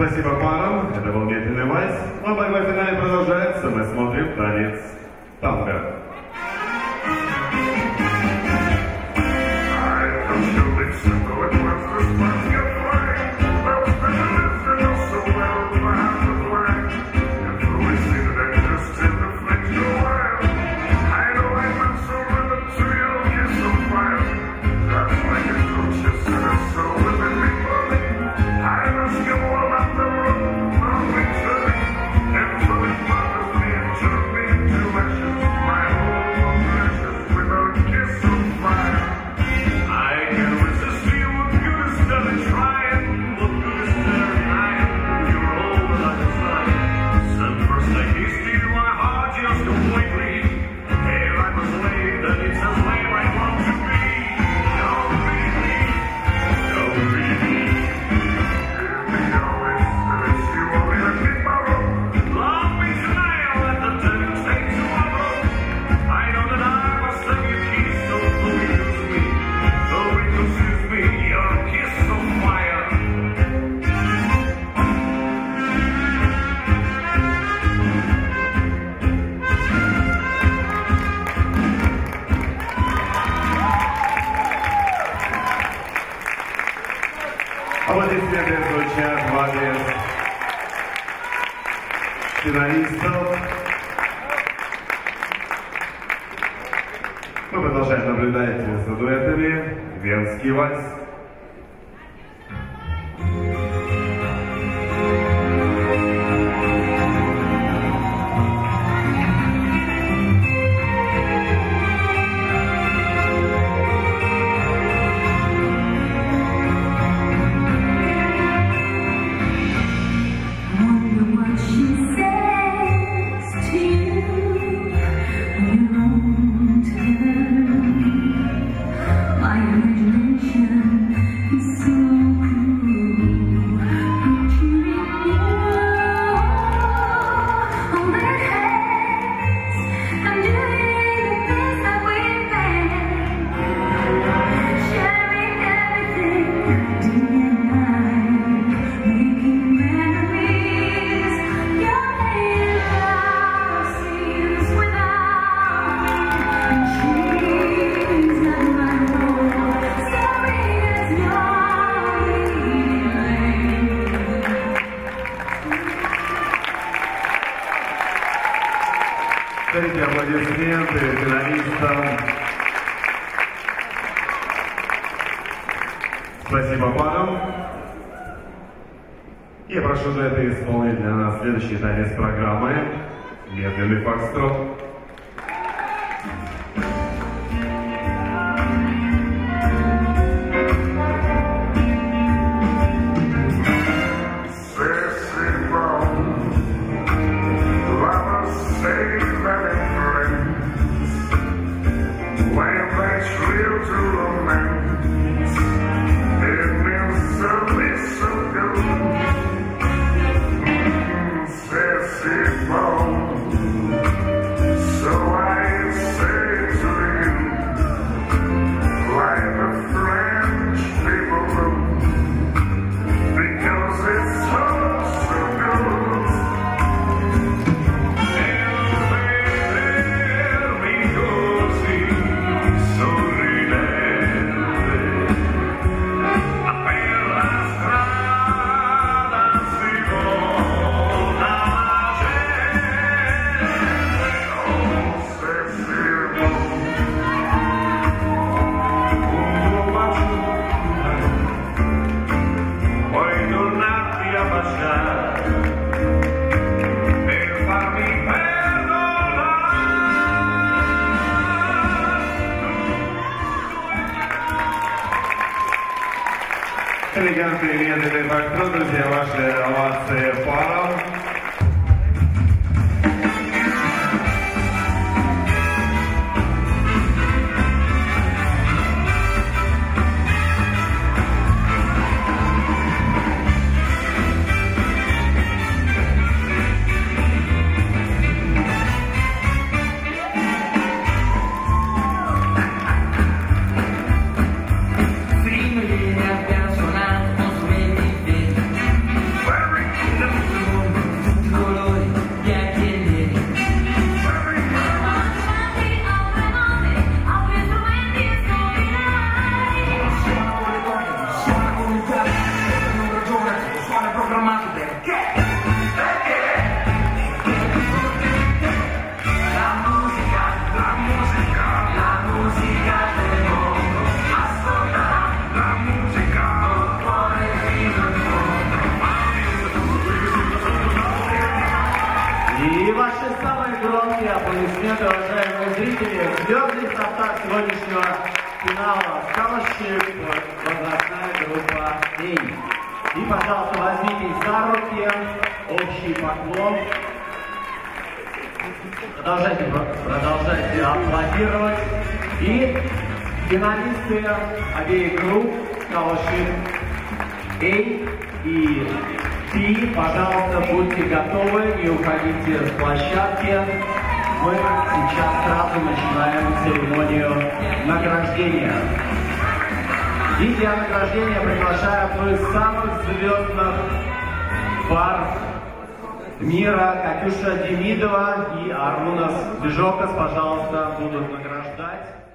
Спасибо парам, это был медленный вальс. Но борьба в финале продолжается, мы смотрим танец танго. Аплодисменты звучат в адрес финалистов. Мы продолжаем наблюдать за дуэтами «Венский вальс». Дайте аплодисменты финалистам. Спасибо парам. Я прошу дуэты исполнить для нас следующий танец программы «Медленный фокстрот». Элегантные медленные фокстрот, друзья, ваши овации парам. Very аплодисменты, уважаемые зрители. Звездный состав сегодняшнего финала Scholarship, возрастная группа A. И, пожалуйста, возьмитесь за руки, общий поклон. Продолжайте аплодировать. И финалисты обеих групп Scholarship A и B, пожалуйста, будьте готовы, не уходите с площадки. Мы сейчас сразу начинаем церемонию награждения. И для награждения приглашаю одну из самых звездных пар мира, Катюша Демидова и Арунас Бежокас, пожалуйста, будут награждать.